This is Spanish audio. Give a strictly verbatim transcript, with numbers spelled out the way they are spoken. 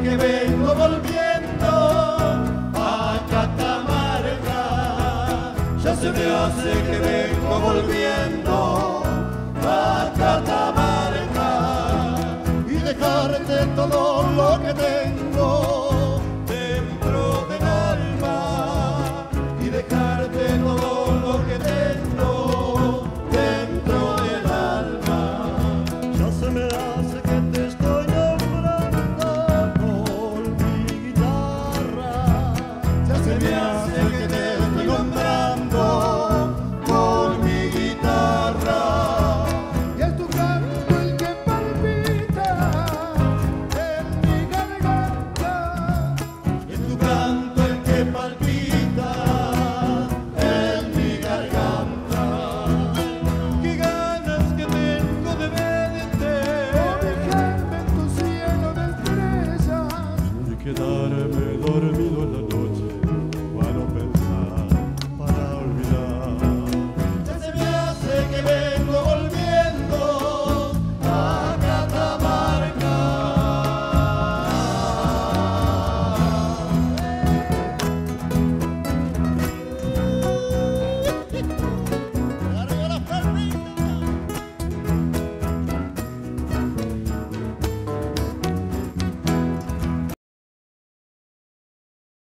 que vengo volviendo a Catamarca. Ya se me hace que vengo volviendo a Catamarca y dejarte todo lo que tengo